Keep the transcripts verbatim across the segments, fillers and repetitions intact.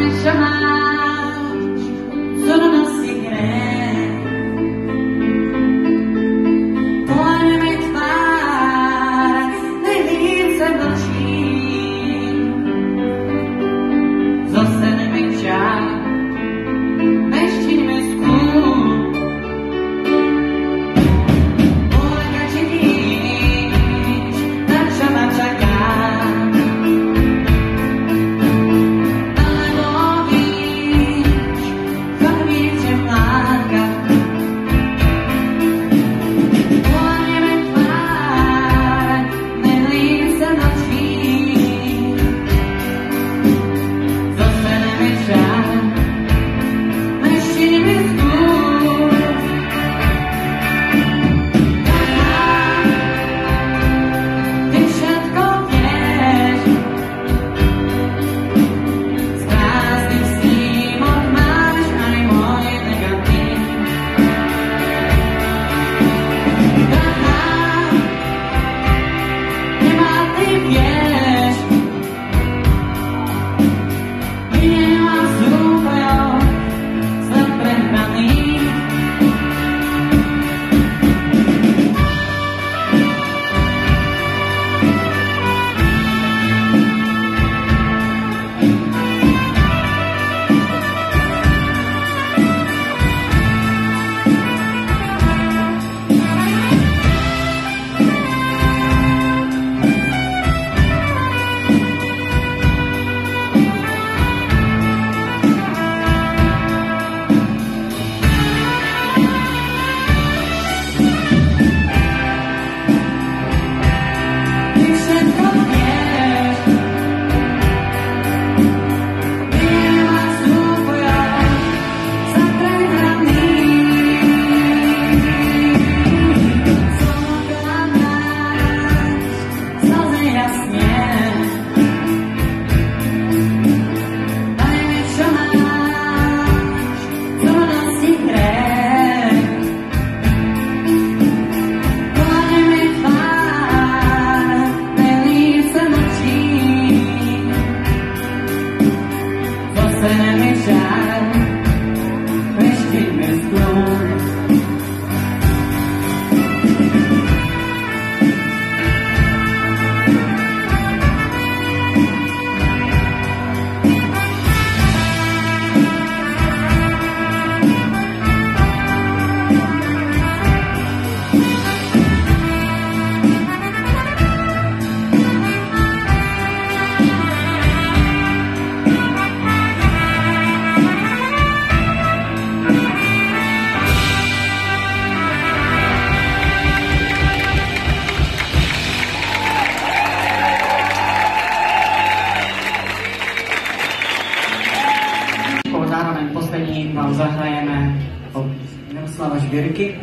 vám zahrajeme od Miroslava Žbírky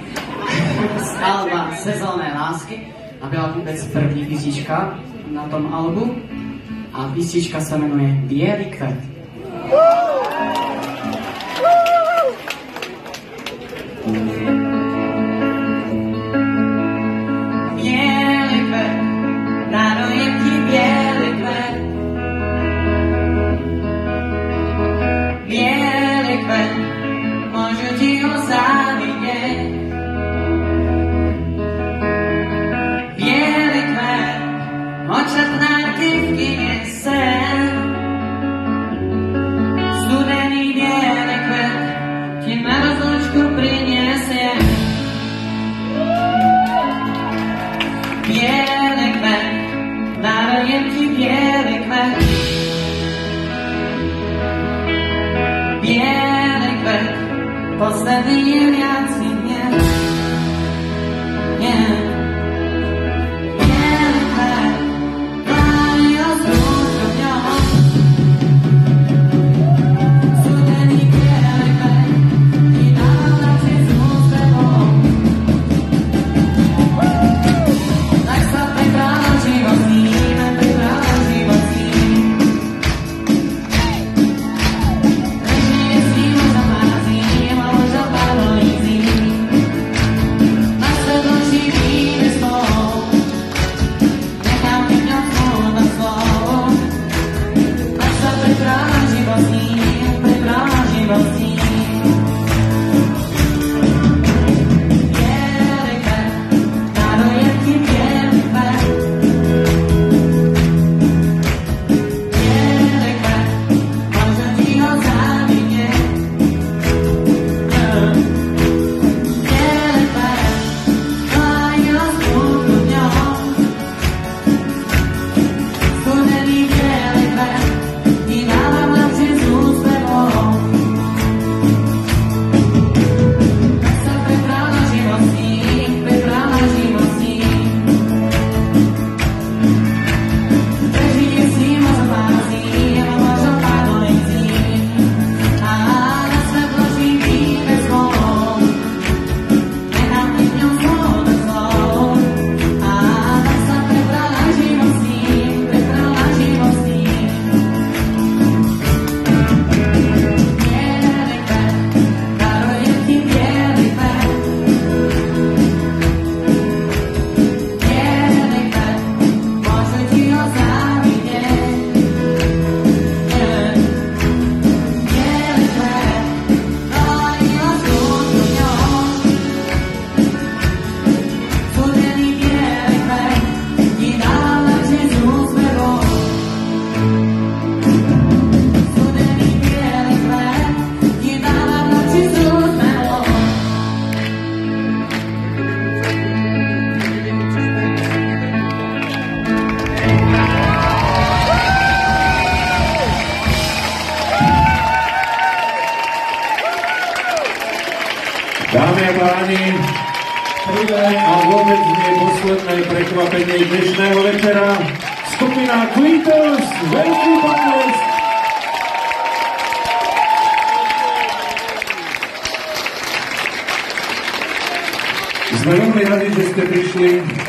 z alba Sezónné lásky a byla vůbec první písnička na tom albu a písnička se jmenuje Bělý kvet. Bělý kvet, darujem ti bělý kvet. Bělý kvet, můžu ti ho závidět. Bělý kvet, očatnárky v kyně sen. Studený bělý kvet ti na rozlučku prinesiem. Bělý kvet, darujem ti bělý kvet. Bělý kvet, posledný je viací dně. Yeah. Bělý kvet, plány o zrušu dňom. Studený bělý kvet, ti dám na cestu s tebou. Tak sa priprav život s ním, priprav život s ním. Režnie s ním zamázím, a už opadlo jízdím. páni, a vôbec nie posledné prekvapenie dnešného večera. Skupina Quintus, veľký potlesk. Sme veľmi radi, že ste prišli.